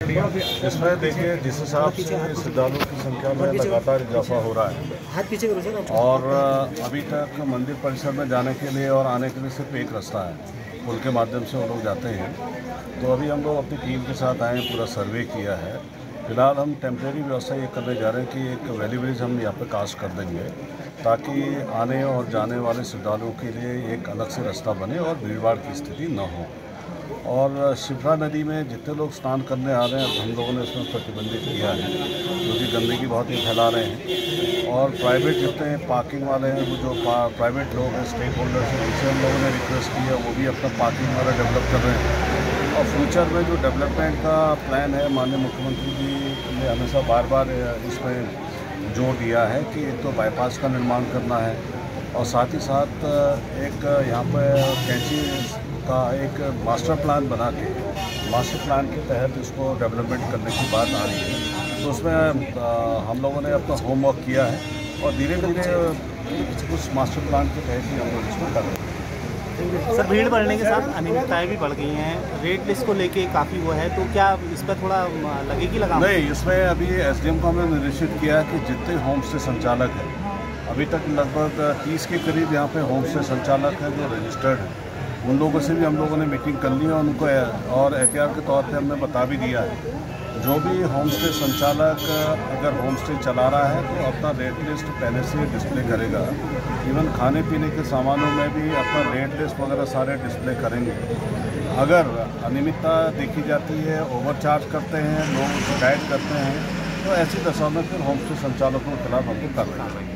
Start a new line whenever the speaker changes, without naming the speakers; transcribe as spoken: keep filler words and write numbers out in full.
इसमें देखिए जिस हिसाब से श्रद्धालुओं की संख्या में लगातार इजाफा हो रहा है और अभी तक मंदिर परिसर में जाने के लिए और आने के लिए सिर्फ एक रास्ता है, पुल के माध्यम से वो लोग जाते हैं। तो अभी हम लोग अपनी टीम के साथ आए, पूरा सर्वे किया है। फिलहाल हम टेम्परेरी व्यवस्था ये करने जा रहे हैं कि एक वैली ब्रिज हम यहाँ पे कास्ट कर देंगे ताकि आने और जाने वाले श्रद्धालुओं के लिए एक अलग से रास्ता बने और भीड़भाड़ की स्थिति न हो। और शिप्रा नदी में जितने लोग स्नान करने आ रहे हैं हम लोगों ने इसमें प्रतिबंधित किया है, क्योंकि गंदगी बहुत ही फैला रहे हैं। और प्राइवेट जितने पार्किंग वाले हैं, वो जो प्राइवेट लोग हैं, स्टेक होल्डर्स हैं, उनसे हम लोगों ने रिक्वेस्ट की है, वो भी अपना पार्किंग वगैरह डेवलप कर रहे हैं। और फ्यूचर में जो डेवलपमेंट का प्लान है, माननीय मुख्यमंत्री जी ने हमेशा बार बार इसमें जोर दिया है कि एक तो बाईपास का निर्माण करना है और साथ ही साथ एक यहाँ पर कैंची का एक मास्टर प्लान बना के मास्टर प्लान के तहत इसको डेवलपमेंट करने की बात आ रही है। तो उसमें आ, हम लोगों ने अपना होमवर्क किया है और धीरे धीरे उस मास्टर प्लान के तहत ही हम लोग इसको कर रहे हैं।
सर, भीड़ बढ़ने के साथ अनियमितताएं भी बढ़ गई हैं, रेट लिस्ट को लेके काफ़ी वो है, तो क्या इस पर थोड़ा लगेगी लगाम? नहीं,
इसमें अभी एसडीएम को हमने निर्देशित किया है कि जितने होम स्टे संचालक हैं, अभी तक लगभग तीस के करीब यहाँ पे होम स्टे संचालक हैं जो रजिस्टर्ड हैं, उन लोगों से भी हम लोगों ने मीटिंग कर ली है। उनको और एहतियात के तौर पे हमने बता भी दिया है, जो भी होम स्टे संचालक अगर होम स्टे चला रहा है तो अपना रेट लिस्ट पहले से डिस्प्ले करेगा। इवन खाने पीने के सामानों में भी अपना रेट लिस्ट वगैरह सारे डिस्प्ले करेंगे। अगर अनियमितता देखी जाती है, ओवरचार्ज करते हैं, लोग शिकायत करते हैं, तो ऐसी दशा में फिर होम स्टे संचालकों के खिलाफ हमको कार्रवाई करेंगे।